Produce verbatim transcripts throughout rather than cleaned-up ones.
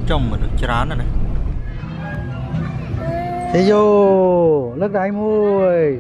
trồng mà được chán rồi này. Thế vô lớp đáy môi.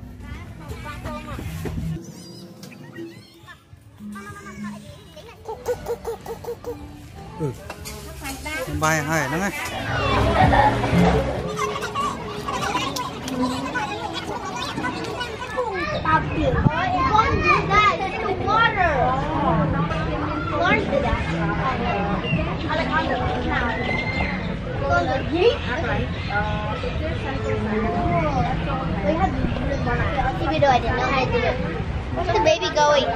Ừ. Bay hay nó ngay. The video I didn't know how to do it. Where's the baby going?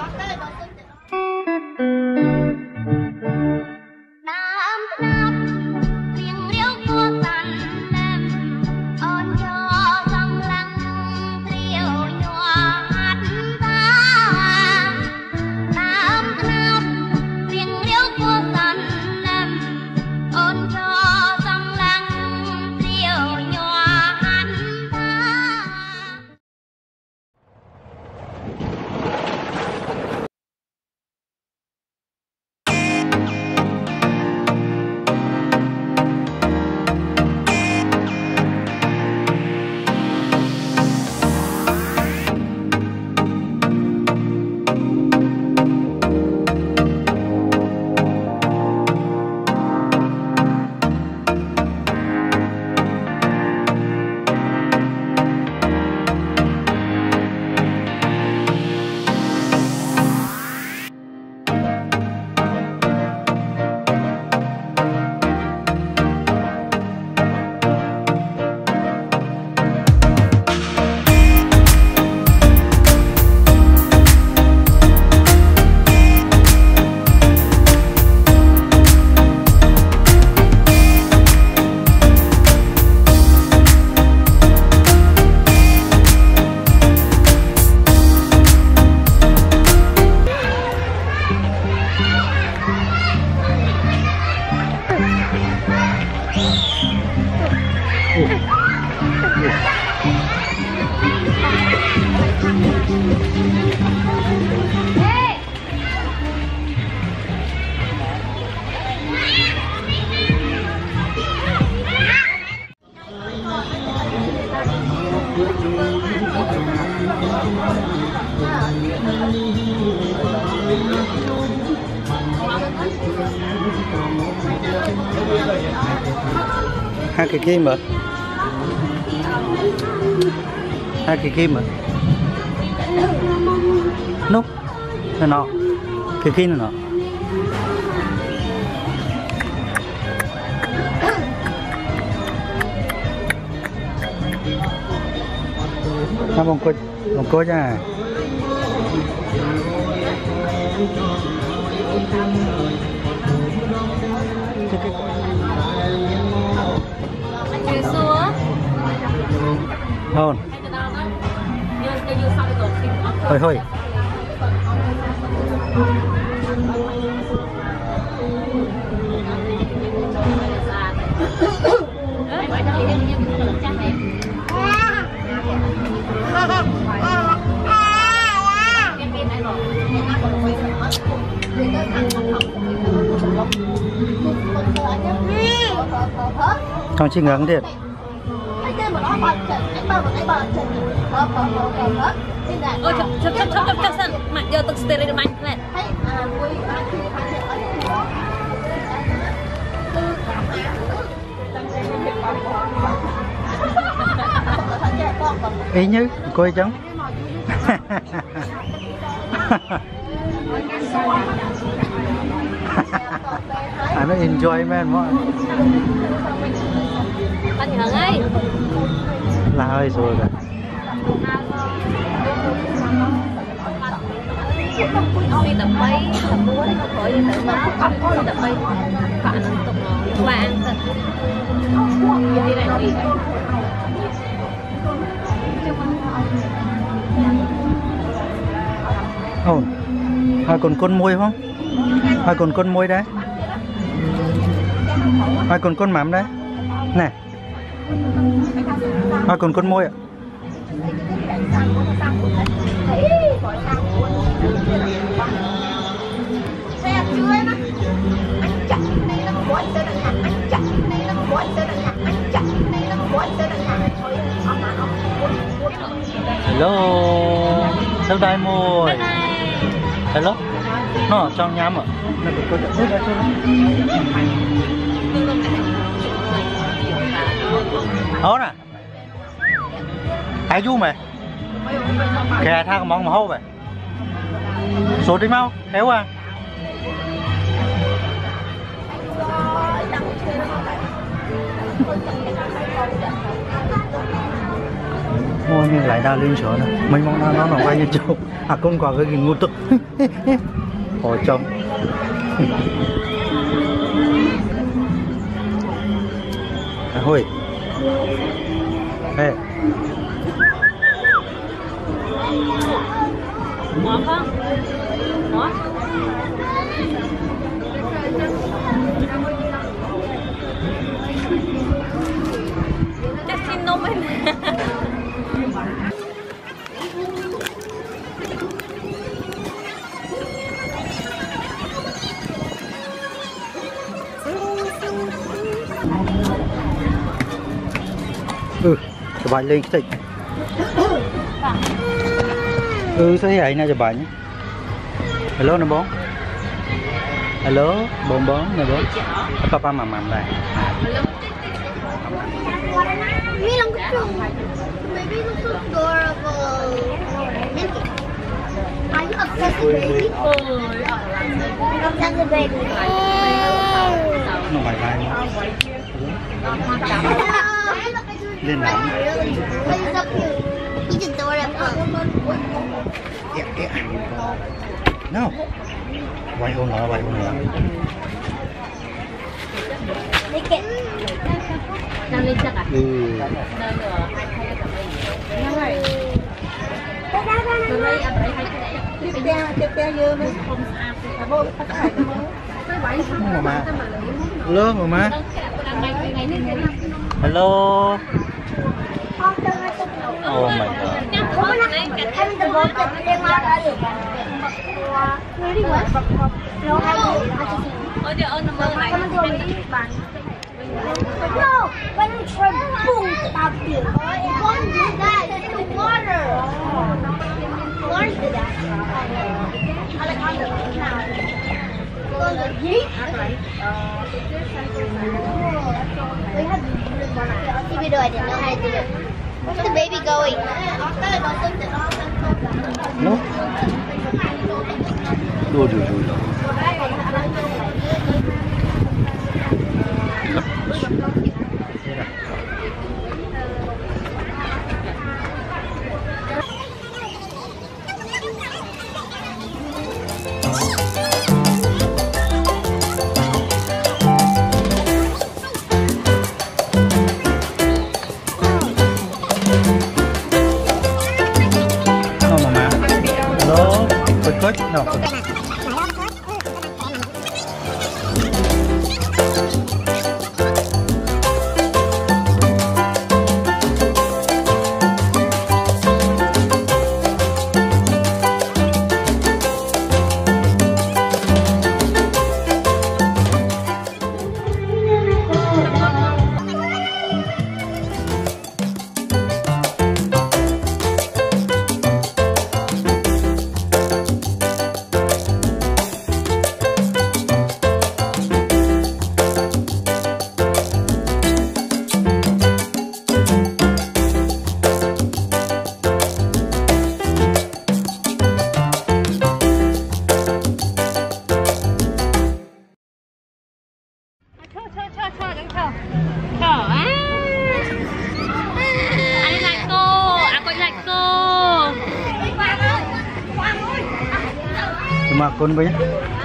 Hai cái kim mà hai cái kim mà nút nó nọ cái kim nó nọ nó bông cối bông cối ra Hôn thôi thôi không chỉ ngắn thiệt. Ôi, chấp chấp chấp chấp chấp sân, mạnh giờ tự steady được mạnh này. Ý như coi trắng. À nó enjoy man mọi. Anh Hằng ơi. Là hơi rồi rồi. Đi tập bay, tập múa đấy, khỏi đi tự nó, đi tập bay, bạn tập qua ăn thật. Đi này đi. Ồ, hai con con môi không? Hai con con môi đấy. Hai con con mắm đấy. Nè. Hai con con môi ạ. Xe chưa em á. Anh chặt đi nó quay tới đây. Hello. Sao đây môi? Hello. Nó trong nhám à? Nó bị cô được ra chưa? Hốt à? Ai du mày? Kè tha có mong mà hô vậy? Số đi mau, kéo à? Mua miếng lại đa lên sữa nè, mấy món nó nó nó quay như châu, à con quả cái gì ngu tức, hồi trông, à hồi, ê, ngọt không? Ngọt. Chắc xin nôm ấy nè. Ừ, chụp ảnh lên cái ừ sao vậy nè chụp ảnh. Hello nè bố. Hello bông bóng nè bố. Papa mầm mầm đây. Me look so baby looks so adorable. Are you obsessed with baby? Obsessed with baby. Nó ngoài vai lên nào. He's so cute. He's adorable. Yeah, yeah. No. Quay ôn nữa, quay ôn nữa. Look at. Đang lên chắc à? Ừ. Đang được hai hai cái tầm này. Rồi đây anh thấy hai cái tiếp theo tiếp theo dưa mới không ăn thì vô tất cả cái món. Tới bảy mà má. Hello mà má. Hello. Oh my god. Having the boat that they want to do. Really what? No, I don't. Ôi trời ơi, nó mơ lại. No, when we try boom, stop you. Don't do that. That's the water. Water do that. I like on the now. Go to the heat. We have I'll see video. I didn't know how to do it. Where's the baby going? No. Đua đua đua. No. Cuma kon banyak.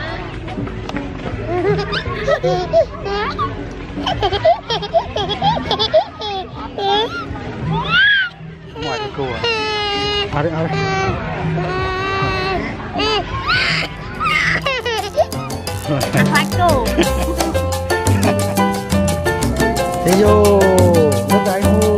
Ngoài cô à? À đấy, à đấy. Khoai cô. Thế vô, nước đáy thôi.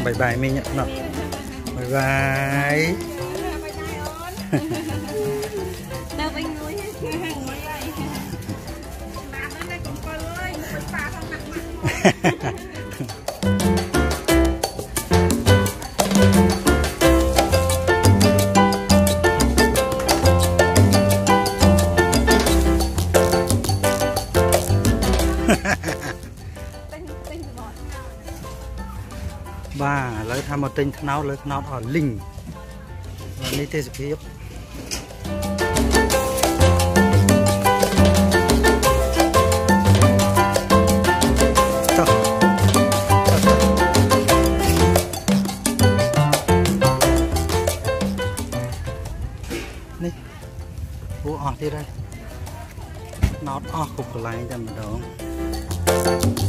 bye bye mình nhá nó bye bye នៅវិញមួយហ្នឹងមួយហើយណាស់ហ្នឹងកុំបើអើយមិនប៉ាផងណាស់បាទឥឡូវថាមកទិញថ្នោតលើថ្នោតអស់លីងនេះទេសភាពតោះនេះអូអស់ទៀតហើយថ្នោតអស់គ្រប់កន្លែងតែម្ដង